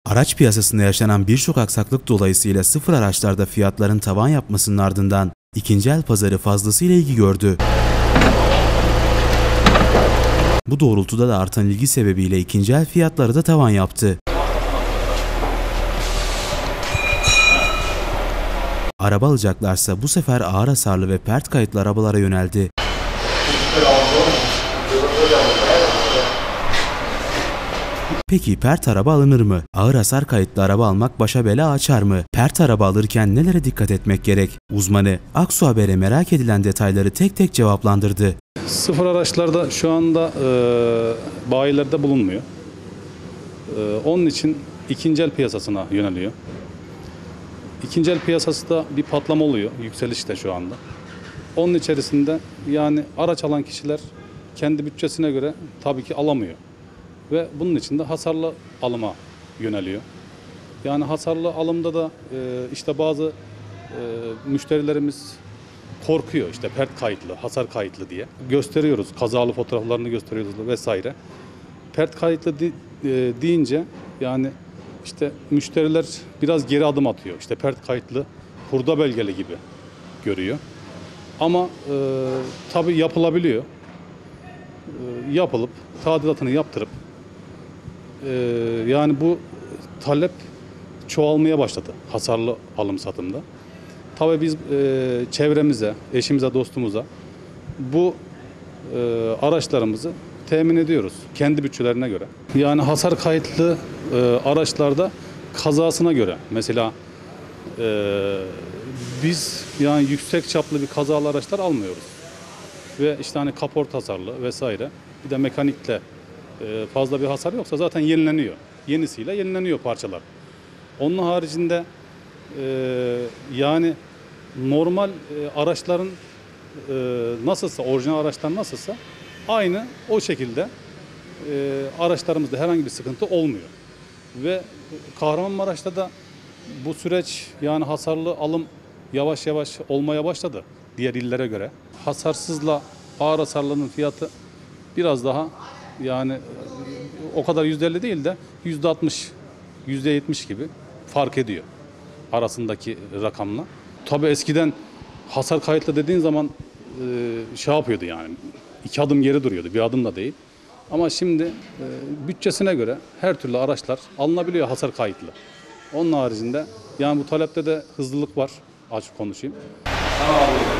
Araç piyasasında yaşanan birçok aksaklık dolayısıyla sıfır araçlarda fiyatların tavan yapmasının ardından ikinci el pazarı fazlasıyla ilgi gördü. Bu doğrultuda da artan ilgi sebebiyle ikinci el fiyatları da tavan yaptı. Araba alacaklarsa bu sefer ağır hasarlı ve pert kayıtlı arabalara yöneldi. Peki pert araba alınır mı? Ağır hasar kayıtlı araba almak başa bela açar mı? Pert araba alırken nelere dikkat etmek gerek? Uzmanı Aksu Haber'e merak edilen detayları tek tek cevaplandırdı. Sıfır araçlarda şu anda bayilerde bulunmuyor. Onun için ikinci el piyasasına yöneliyor. İkinci el piyasasında bir patlama oluyor, yükselişte şu anda. Onun içerisinde yani araç alan kişiler kendi bütçesine göre tabii ki alamıyor. Ve bunun için de hasarlı alıma yöneliyor. Yani hasarlı alımda da işte bazı müşterilerimiz korkuyor, işte pert kayıtlı, hasar kayıtlı diye. Gösteriyoruz, kazalı fotoğraflarını gösteriyoruz vesaire. Pert kayıtlı deyince yani işte müşteriler biraz geri adım atıyor. İşte pert kayıtlı, hurda belgeli gibi görüyor. Ama tabii yapılabiliyor. Yapılıp, tadilatını yaptırıp yani bu talep çoğalmaya başladı hasarlı alım satımda. Tabii biz çevremize, eşimize, dostumuza bu araçlarımızı temin ediyoruz kendi bütçelerine göre. Yani hasar kayıtlı araçlarda kazasına göre mesela biz yani yüksek çaplı bir kazalı araçlar almıyoruz. Ve işte hani kaport hasarlı vesaire bir de mekanikle fazla bir hasar yoksa zaten yenileniyor. Yenisiyle yenileniyor parçalar. Onun haricinde yani normal araçların nasılsa, orijinal araçlar nasılsa aynı o şekilde araçlarımızda herhangi bir sıkıntı olmuyor. Ve Kahramanmaraş'ta da bu süreç yani hasarlı alım yavaş yavaş olmaya başladı diğer illere göre. Hasarsızla ağır hasarlının fiyatı biraz daha yani o kadar %50 değil de %60, %70 gibi fark ediyor arasındaki rakamla. Tabii eskiden hasar kayıtlı dediğin zaman şey yapıyordu yani 2 adım geri duruyordu, bir adım da değil. Ama şimdi bütçesine göre her türlü araçlar alınabiliyor hasar kayıtlı. Onun haricinde yani bu talepte de hızlılık var, açık konuşayım.